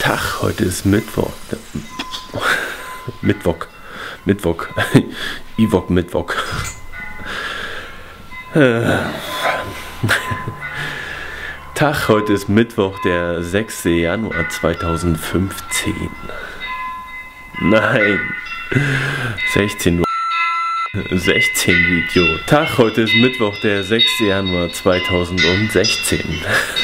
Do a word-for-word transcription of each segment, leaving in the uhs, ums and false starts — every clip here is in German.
Tag, heute ist Mittwoch. Mittwoch. Mittwoch. Ivok Mittwoch. Tag, heute ist Mittwoch, der sechste Januar zweitausendfünfzehn. Nein. sechzehn Uhr. sechzehn Video. Tag, heute ist Mittwoch, der sechste Januar zweitausendsechzehn.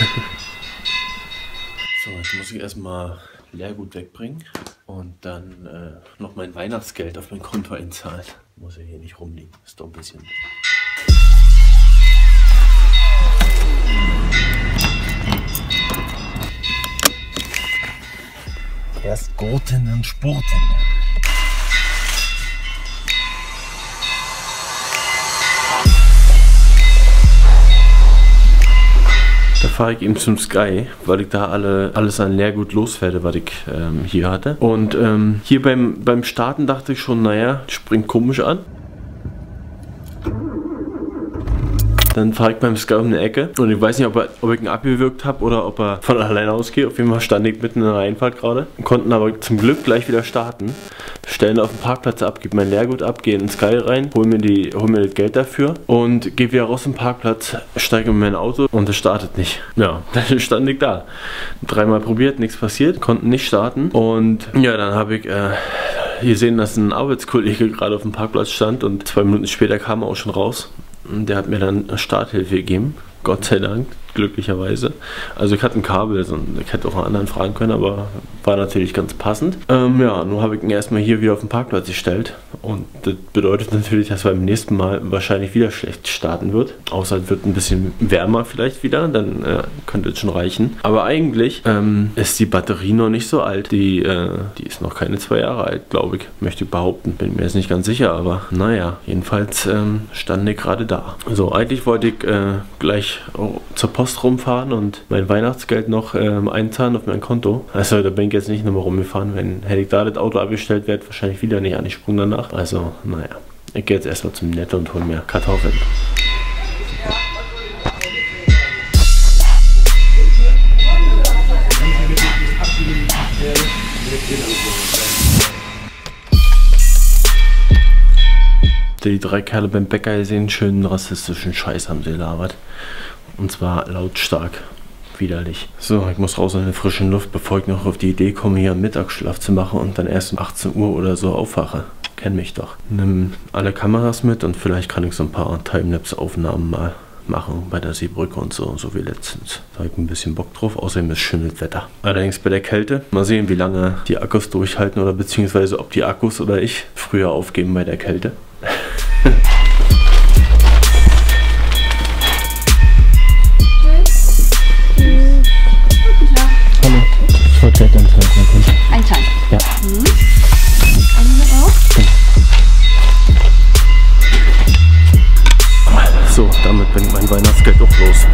So, jetzt muss ich erstmal Leergut wegbringen und dann äh, noch mein Weihnachtsgeld auf mein Konto einzahlen. Muss ja hier nicht rumliegen, ist doch ein bisschen. Erst Gurten und Spurten. Da fahre ich eben zum Sky, weil ich da alle, alles an Leergut loswerde, was ich ähm, hier hatte. Und ähm, hier beim, beim Starten dachte ich schon, naja, springt komisch an. Dann fahre ich beim Sky um eine Ecke und ich weiß nicht, ob, er, ob ich ihn abgewürgt habe oder ob er von alleine ausgeht. Auf jeden Fall stand ich mitten in der Einfahrt gerade. Konnten aber zum Glück gleich wieder starten. Stellen auf den Parkplatz ab, gebe mein Leergut ab, gehe in den Sky rein, hol mir, die, hol mir das Geld dafür und gehe wieder raus zum Parkplatz, steige in mein Auto und es startet nicht. Ja, dann stand ich da. Dreimal probiert, nichts passiert, konnten nicht starten und ja, dann habe ich äh, gesehen, dass ein Arbeitskollege gerade auf dem Parkplatz stand und zwei Minuten später kam er auch schon raus. Der hat mir dann eine Starthilfe gegeben, Gott sei Dank, glücklicherweise. Also ich hatte ein Kabel, also ich hätte auch einen anderen fragen können, aber war natürlich ganz passend. Ähm, ja, nun habe ich ihn erstmal hier wieder auf den Parkplatz gestellt und das bedeutet natürlich, dass er beim nächsten Mal wahrscheinlich wieder schlecht starten wird. Außer es wird ein bisschen wärmer vielleicht wieder, dann äh, könnte es schon reichen. Aber eigentlich ähm, ist die Batterie noch nicht so alt. Die, äh, die ist noch keine zwei Jahre alt, glaube ich, möchte ich behaupten. Bin mir jetzt nicht ganz sicher, aber naja, jedenfalls ähm, stand ich gerade da. Also eigentlich wollte ich äh, gleich oh, zur Post rumfahren und mein Weihnachtsgeld noch ähm, einzahlen auf mein Konto. Also da bin ich jetzt nicht nochmal rumgefahren. Wenn hätte ich da das Auto abgestellt, wäre wahrscheinlich wieder nicht angesprungen danach. Also naja, ich gehe jetzt erstmal zum Netto und hole mir Kartoffeln. Die drei Kerle beim Bäcker gesehen, schönen rassistischen Scheiß haben sie gelabert. Und zwar lautstark. Widerlich. So, ich muss raus in die frische Luft, bevor ich noch auf die Idee komme, hier einen Mittagsschlaf zu machen und dann erst um achtzehn Uhr oder so aufwache. Kenn mich doch. Nimm alle Kameras mit und vielleicht kann ich so ein paar Timelapse-Aufnahmen mal machen bei der Seebrücke und so, so wie letztens. Da habe ich ein bisschen Bock drauf, außerdem ist schönes Wetter. Allerdings bei der Kälte, mal sehen, wie lange die Akkus durchhalten oder beziehungsweise ob die Akkus oder ich früher aufgeben bei der Kälte. Hallo, ich wollte Geld einzahlen. Einzahlen? Ja. Mhm. Andere auch? So, damit bringt mein Weihnachtsgeld auch los.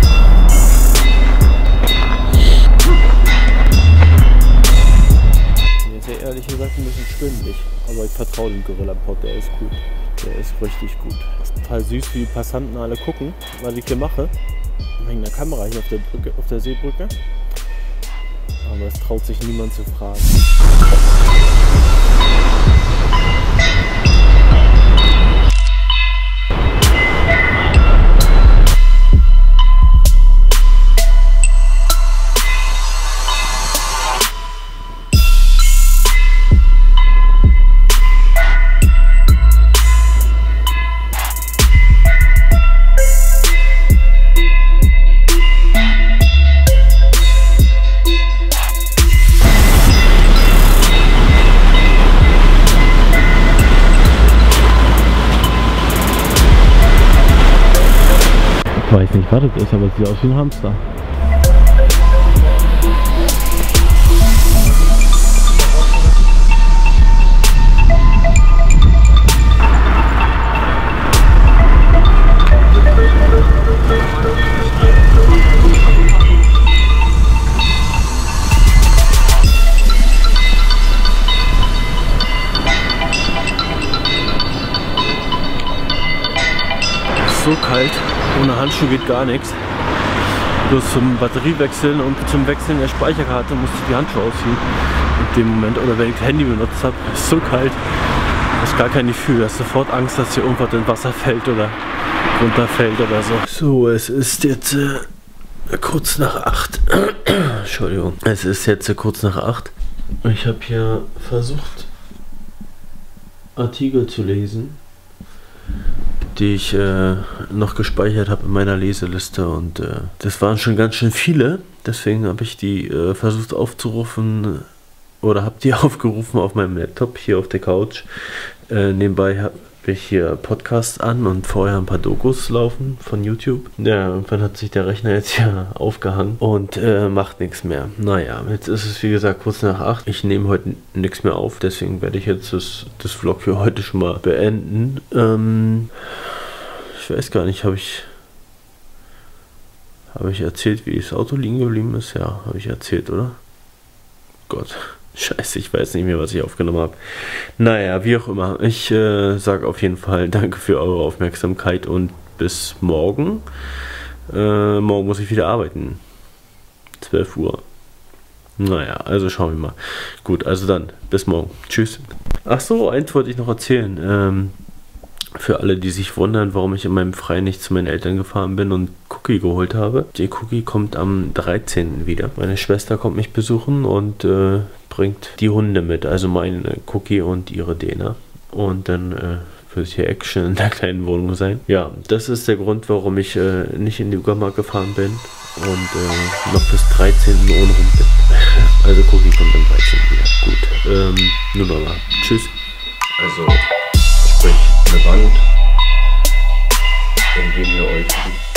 Mir ist ja ehrlich gesagt ein bisschen schwindelig, aber ich vertraue dem Gorilla-Pod, der ist gut. Der ist richtig gut. Das ist total süß, wie die Passanten alle gucken, was ich hier mache. Wegen der Kamera hier auf der Brücke, auf der Seebrücke. Aber es traut sich niemand zu fragen. Ich weiß nicht, was das ist, aber es sieht aus wie ein Hamster. So kalt, ohne Handschuhe geht gar nichts. Bloß zum Batteriewechseln und zum Wechseln der Speicherkarte musste ich die Handschuhe ausziehen. In dem Moment, oder wenn ich das Handy benutzt habe, ist so kalt. Du hast gar kein Gefühl, du hast sofort Angst, dass hier irgendwas in Wasser fällt oder runterfällt oder so. So, es ist jetzt äh, kurz nach acht. Entschuldigung. Es ist jetzt äh, kurz nach acht. Ich habe hier versucht, Artikel zu lesen, die ich äh, noch gespeichert habe in meiner Leseliste, und äh, das waren schon ganz schön viele. Deswegen habe ich die äh, versucht aufzurufen oder habe die aufgerufen auf meinem Laptop hier auf der Couch. Äh, nebenbei habe ich hier Podcasts an und vorher ein paar Dokus laufen von YouTube. Ja, irgendwann hat sich der Rechner jetzt hier aufgehangen und äh, macht nichts mehr. Naja, jetzt ist es wie gesagt kurz nach acht. Ich nehme heute nichts mehr auf, deswegen werde ich jetzt das, das Vlog für heute schon mal beenden. Ähm, ich weiß gar nicht, habe ich habe ich erzählt, wie das Auto liegen geblieben ist? Ja, habe ich erzählt, oder? Gott. Scheiße, ich weiß nicht mehr, was ich aufgenommen habe. Naja, wie auch immer. Ich äh, sage auf jeden Fall danke für eure Aufmerksamkeit und bis morgen. Äh, morgen muss ich wieder arbeiten. zwölf Uhr. Naja, also schauen wir mal. Gut, also dann, bis morgen. Tschüss. Ach so, eins wollte ich noch erzählen. Ähm, für alle, die sich wundern, warum ich in meinem Freien nicht zu meinen Eltern gefahren bin und Cookie geholt habe. Der Cookie kommt am dreizehnten wieder. Meine Schwester kommt mich besuchen und äh, bringt die Hunde mit, also meine Cookie und ihre Dena. Und dann äh, wird hier Action in der kleinen Wohnung sein. Ja, das ist der Grund, warum ich äh, nicht in die Uckermark gefahren bin und äh, noch bis dreizehnten ohne Hund bin. Also Cookie kommt am dreizehnten wieder. Gut, ähm, nur nochmal. Tschüss. Also, sprich eine Wand, indem ihr euch